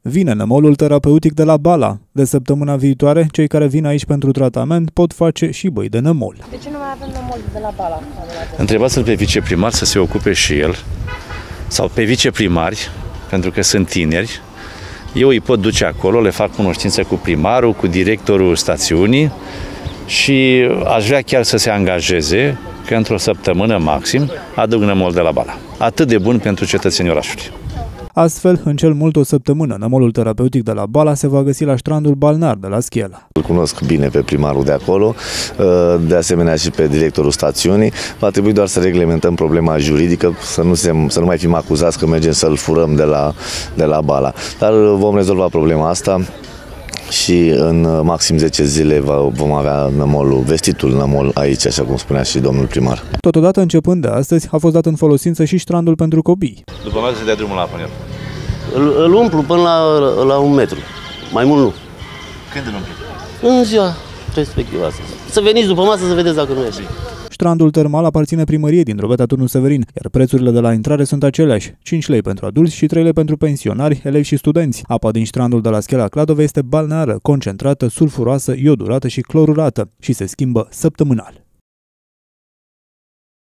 Vine nămolul terapeutic de la Bala. De săptămâna viitoare, cei care vin aici pentru tratament pot face și băi de nămol. De ce nu mai avem nămol de la Bala? Întrebați-l pe viceprimar să se ocupe și el, sau pe viceprimari, pentru că sunt tineri. Eu îi pot duce acolo, le fac cunoștință cu primarul, cu directorul stațiunii și aș vrea chiar să se angajeze că într-o săptămână maxim aduc nămol de la Bala. Atât de bun pentru cetățenii orașului. Astfel, în cel mult o săptămână, nămolul terapeutic de la Bala se va găsi la strandul balnear de la Schiela. Îl cunosc bine pe primarul de acolo, de asemenea și pe directorul stațiunii. Va trebui doar să reglementăm problema juridică, să nu mai fim acuzați că mergem să-l furăm de la Bala. Dar vom rezolva problema asta și în maxim 10 zile vom avea nămolul, vestitul nămol aici, așa cum spunea și domnul primar. Totodată, începând de astăzi, a fost dat în folosință și strandul pentru copii. După masă se dea drumul la apă în el. Îl umplu până la 1 metru, mai mult nu. Când îl umplu? În ziua respectivă astăzi. Să veniți după masă să vedeți dacă nu e. Strandul termal aparține primăriei din Drobeta Turnu Severin, iar prețurile de la intrare sunt aceleași, 5 lei pentru adulți și 3 lei pentru pensionari, elevi și studenți. Apa din strandul de la Schiela Cladova este balneară, concentrată, sulfuroasă, iodurată și clorurată și se schimbă săptămânal.